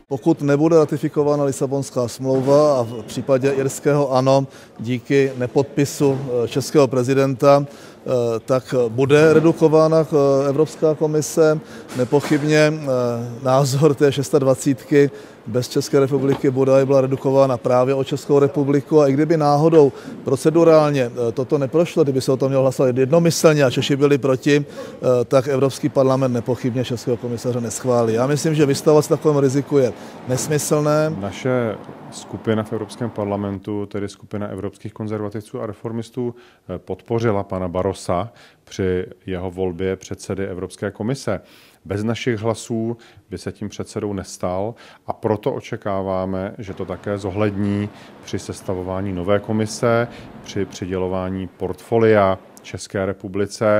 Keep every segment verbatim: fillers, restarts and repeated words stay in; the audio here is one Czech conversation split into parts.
Pokud nebude ratifikována Lisabonská smlouva a v případě irského ano, díky nepodpisu českého prezidenta, tak bude redukována Evropská komise. Nepochybně názor té dvacítky bez České republiky bude byla redukována právě o Českou republiku. A i kdyby náhodou procedurálně toto neprošlo, kdyby se o tom mělo hlasovat jednomyslně a Češi byli proti, tak Evropský parlament nepochybně českého komisaře neschválí. Já myslím, že vystavovat se takovému riziku je nesmyslné. Naše skupina v Evropském parlamentu, tedy skupina evropských konzervativců a reformistů, podpořila pana Barrosa při jeho volbě předsedy Evropské komise. Bez našich hlasů by se tím předsedou nestal a proto očekáváme, že to také zohlední při sestavování nové komise, při přidělování portfolia České republice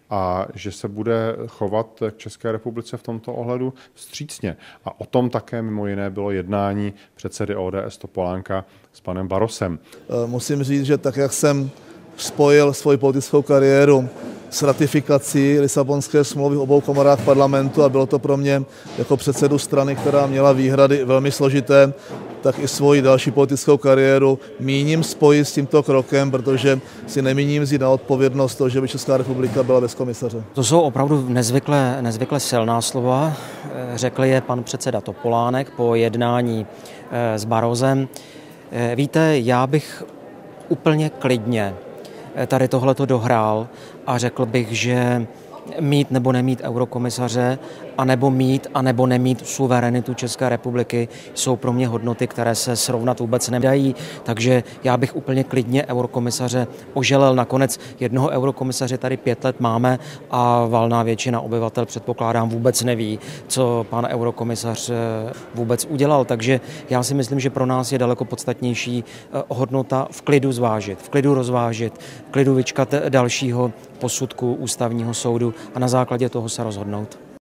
a že se bude chovat k České republice v tomto ohledu vstřícně. A o tom také mimo jiné bylo jednání předsedy O D S Topolánka s panem Barrosem. Musím říct, že tak, jak jsem spojil svoji politickou kariéru s ratifikací Lisabonské smlouvy v obou komorách parlamentu a bylo to pro mě jako předsedu strany, která měla výhrady velmi složité, tak i svoji další politickou kariéru míním spojit s tímto krokem, protože si nemíním vzít na odpovědnost to, že by Česká republika byla bez komisaře. To jsou opravdu nezvykle, nezvykle silná slova. Řekl je pan předseda Topolánek po jednání s Barrosem. Víte, já bych úplně klidně tady tohleto dohrál a řekl bych, že mít nebo nemít eurokomisaře, anebo mít, anebo nemít suverenitu České republiky jsou pro mě hodnoty, které se srovnat vůbec nedají. Takže já bych úplně klidně eurokomisaře oželel. Nakonec jednoho eurokomisaře tady pět let máme a valná většina obyvatel, předpokládám, vůbec neví, co pan eurokomisař vůbec udělal. Takže já si myslím, že pro nás je daleko podstatnější hodnota v klidu zvážit, v klidu rozvážit, v klidu vyčkat dalšího posudku ústavního soudu a na základě toho se rozhodnout.